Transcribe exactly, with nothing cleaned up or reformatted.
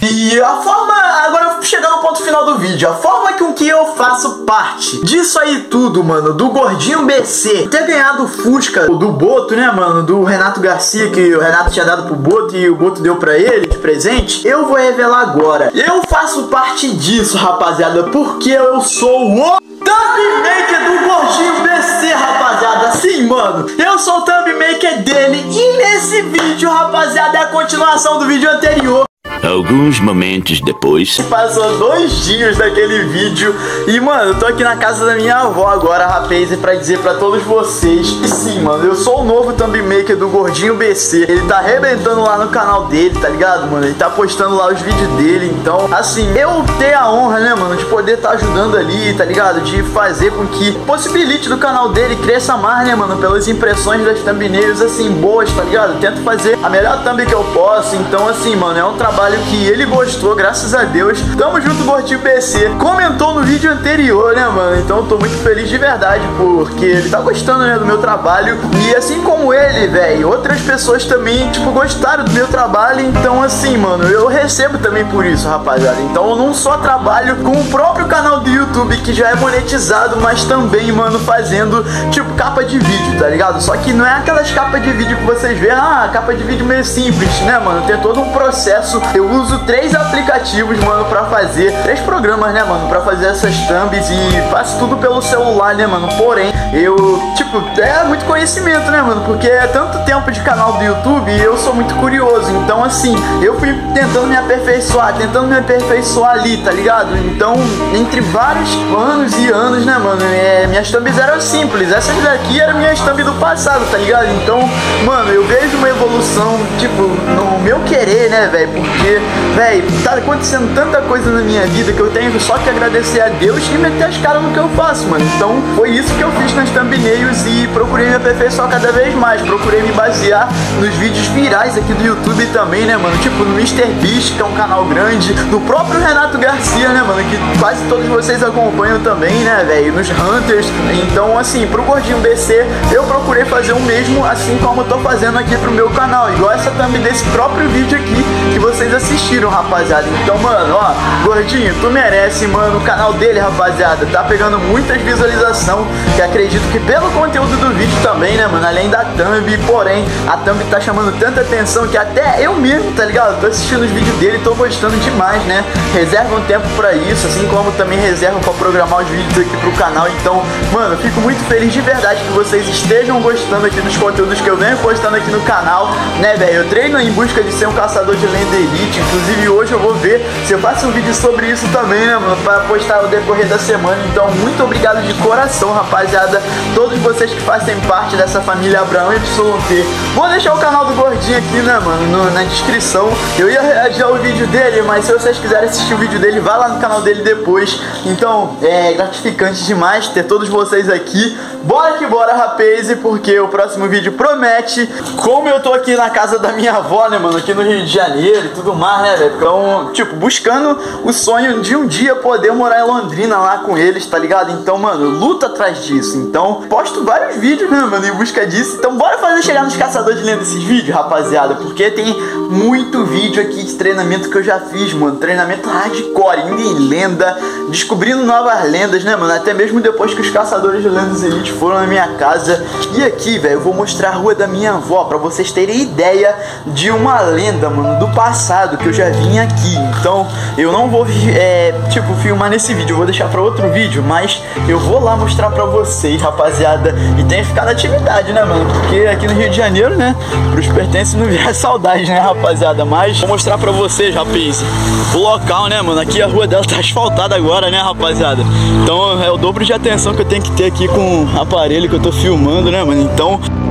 E a forma, agora chegando no ponto final do vídeo, a forma com que eu faço parte disso aí tudo, mano, do Gordinho B C ter ganhado o Fusca do Boto, né, mano, do Renato Garcia, que o Renato tinha dado pro Boto e o Boto deu pra ele de presente, eu vou revelar agora. Eu faço parte disso, rapaziada, porque eu sou o thumb maker do Gordinho B C, rapaziada. Sim, mano, eu sou o thumb maker dele. E nesse vídeo, rapaziada, é a continuação do vídeo anterior. Alguns momentos depois. Passou dois dias daquele vídeo. E, mano, eu tô aqui na casa da minha avó agora, rapaz, pra dizer pra todos vocês. E sim, mano, eu sou o novo thumb maker do Gordinho B C. Ele tá arrebentando lá no canal dele, tá ligado, mano? Ele tá postando lá os vídeos dele. Então, assim, eu tenho a honra, né, mano, de poder tá ajudando ali, tá ligado? De fazer com que possibilite do canal dele cresça mais, né, mano? Pelas impressões das thumbnails, assim, boas, tá ligado? Eu tento fazer a melhor thumb que eu posso. Então, assim, mano, é um trabalho que ele gostou, graças a Deus. Tamo junto, Gordinho B C. Comentou no vídeo anterior, né, mano? Então eu tô muito feliz de verdade, porque ele tá gostando, né, do meu trabalho. E assim como ele, velho, outras pessoas também, tipo, gostaram do meu trabalho. Então, assim, mano, eu recebo também por isso, rapaziada. Então eu não só trabalho com o próprio canal do YouTube, que já é monetizado, mas também, mano, fazendo, tipo, capa de vídeo, tá ligado? Só que não é aquelas capas de vídeo que vocês veem, ah, capa de vídeo meio simples, né, mano? Tem todo um processo. Eu uso três aplicativos, mano, pra fazer, três programas, né, mano, pra fazer essas thumbs e faço tudo pelo celular, né, mano. Porém, eu, tipo, é muito conhecimento, né, mano, porque é tanto tempo de canal do YouTube e eu sou muito curioso. Então, assim, eu fui tentando me aperfeiçoar, tentando me aperfeiçoar ali, tá ligado? Então, entre vários anos e anos, né, mano, é, minhas thumbs eram simples. Essas daqui eram minhas thumbs do passado, tá ligado? Então, mano, eu vejo uma evolução, tipo, no meu querer, né, velho, porque, véi, tá acontecendo tanta coisa na minha vida que eu tenho só que agradecer a Deus e meter as caras no que eu faço, mano. Então foi isso que eu fiz nas thumbnails e procurei me aperfeiçoar cada vez mais. Procurei me basear nos vídeos virais aqui do YouTube também, né, mano? Tipo no MrBeast, que é um canal grande, no próprio Renato Garcia, né, mano? Que quase todos vocês acompanham também, né, velho? Nos Hunters. Então, assim, pro Gordinho B C, eu procurei fazer o mesmo, assim como eu tô fazendo aqui pro meu canal. Igual essa thumb desse próprio vídeo aqui que vocês assistiram, rapaziada. Então, mano, ó, Gordinho, tu merece, mano. O canal dele, rapaziada, tá pegando muitas visualizações, que acredito que pelo conteúdo do vídeo também, né, mano, além da thumb. Porém, a thumb tá chamando tanta atenção que até eu mesmo, tá ligado, tô assistindo os vídeos dele e tô gostando demais, né. Reserva um tempo pra isso, assim como também reserva pra programar os vídeos aqui pro canal. Então, mano, eu fico muito feliz de verdade que vocês estejam gostando aqui dos conteúdos que eu venho postando aqui no canal, né, velho. Eu treino em busca de ser um caçador de lenda elite. Inclusive hoje eu vou ver se eu faço um vídeo sobre isso também, né, mano, pra postar no decorrer da semana. Então, muito obrigado de coração, rapaziada, todos vocês que fazem parte dessa família Abraão Y T. Vou deixar o canal do Gordinho aqui, né, mano, no, na descrição. Eu ia reagir ao vídeo dele, mas se vocês quiserem assistir o vídeo dele, vai lá no canal dele depois. Então, é gratificante demais ter todos vocês aqui. Bora que bora, rapaz, porque o próximo vídeo promete. Como eu tô aqui na casa da minha avó, né, mano, aqui no Rio de Janeiro e tudo mais, né, velho? Então, tipo, buscando o sonho de um dia poder morar em Londrina lá com eles, tá ligado? Então, mano, luta atrás disso. Então, posto vários vídeos, né, mano, em busca disso. Então, bora fazer chegar nos caçadores de lenda esses vídeos, rapaziada, porque tem muito vídeo aqui de treinamento que eu já fiz, mano. Treinamento hardcore, indo em lenda, descobrindo novas lendas, né, mano? Até mesmo depois que os caçadores de lendas elite foram na minha casa. E aqui, velho, eu vou mostrar a rua da minha avó pra vocês terem ideia de uma lenda, mano, do passado que eu já vim aqui. Então, eu não vou, é, tipo, filmar nesse vídeo, eu vou deixar pra outro vídeo, mas eu vou lá mostrar pra vocês, rapaziada. E tem que ficar na atividade, né, mano? Porque aqui no Rio de Janeiro, né, pros pertences não vier saudade, né, rapaziada? Mas vou mostrar pra vocês, rapaz, o local, né, mano? Aqui a rua dela tá asfaltada agora, né, rapaziada? Então é o dobro de atenção que eu tenho que ter aqui com o aparelho que eu tô filmando, né, mano? Então